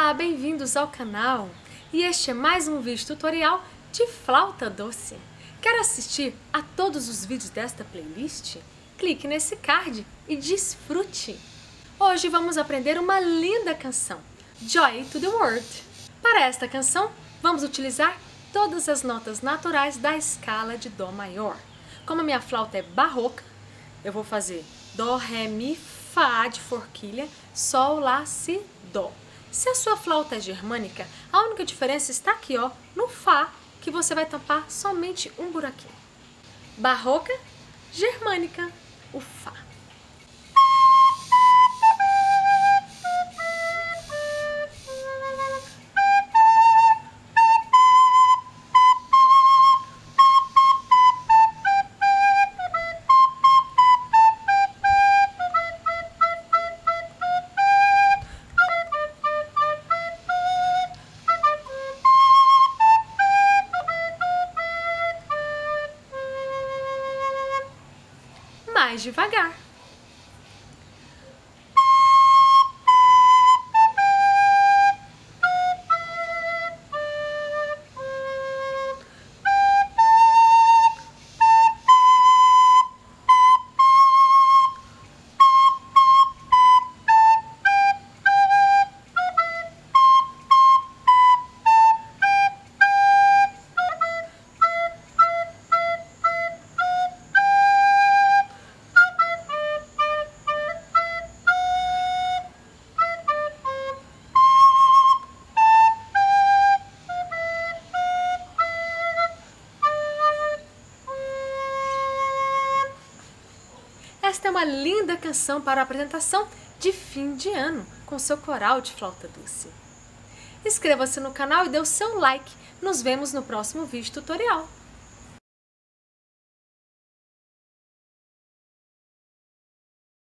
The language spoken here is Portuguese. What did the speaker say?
Olá, bem-vindos ao canal! E este é mais um vídeo tutorial de flauta doce. Quer assistir a todos os vídeos desta playlist? Clique nesse card e desfrute! Hoje vamos aprender uma linda canção, Joy to the World. Para esta canção, vamos utilizar todas as notas naturais da escala de Dó maior. Como a minha flauta é barroca, eu vou fazer Dó, Ré, Mi, Fá de forquilha, Sol, Lá, Si, Dó. Se a sua flauta é germânica, a única diferença está aqui, ó, no Fá, que você vai tampar somente um buraquinho. Barroca, germânica, o Fá. Mais devagar. Esta é uma linda canção para a apresentação de fim de ano, com seu coral de flauta doce. Inscreva-se no canal e dê o seu like. Nos vemos no próximo vídeo tutorial.